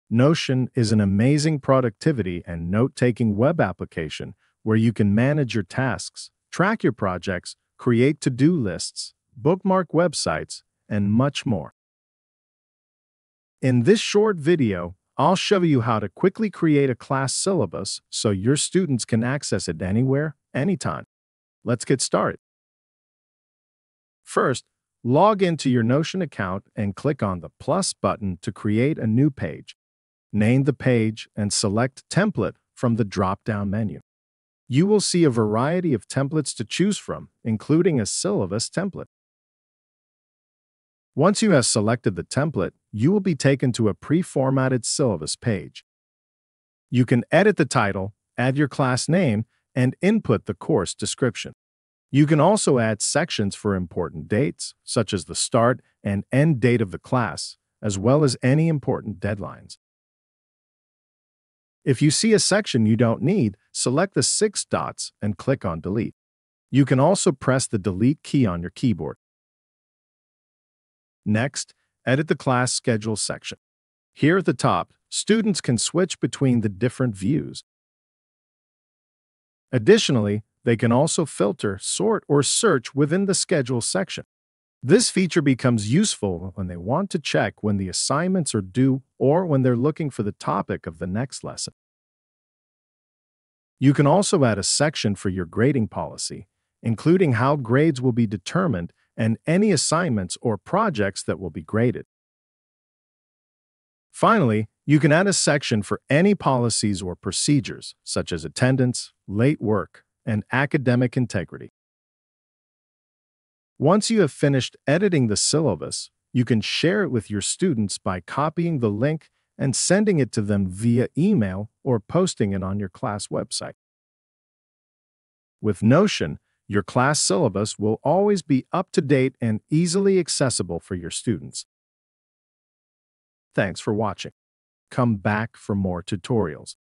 Notion is an amazing productivity and note-taking web application where you can manage your tasks, track your projects, create to-do lists, bookmark websites, and much more. In this short video, I'll show you how to quickly create a class syllabus so your students can access it anywhere, anytime. Let's get started. First, log into your Notion account and click on the plus button to create a new page. Name the page and select Template from the drop-down menu. You will see a variety of templates to choose from, including a syllabus template. Once you have selected the template, you will be taken to a pre-formatted syllabus page. You can edit the title, add your class name, and input the course description. You can also add sections for important dates, such as the start and end date of the class, as well as any important deadlines. If you see a section you don't need, select the 6 dots and click on Delete. You can also press the Delete key on your keyboard. Next, edit the class schedule section. Here at the top, students can switch between the different views. Additionally, they can also filter, sort, or search within the schedule section. This feature becomes useful when they want to check when the assignments are due or when they're looking for the topic of the next lesson. You can also add a section for your grading policy, including how grades will be determined and any assignments or projects that will be graded. Finally, you can add a section for any policies or procedures, such as attendance, late work, and academic integrity. Once you have finished editing the syllabus, you can share it with your students by copying the link and sending it to them via email or posting it on your class website. With Notion, your class syllabus will always be up to date and easily accessible for your students. Thanks for watching. Come back for more tutorials.